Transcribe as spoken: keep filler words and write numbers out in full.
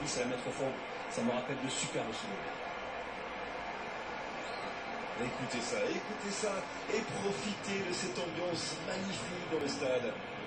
c'est la mettre au fond. Ça me rappelle de superbes souvenirs. Écoutez ça, écoutez ça, et profitez de cette ambiance magnifique dans le stade.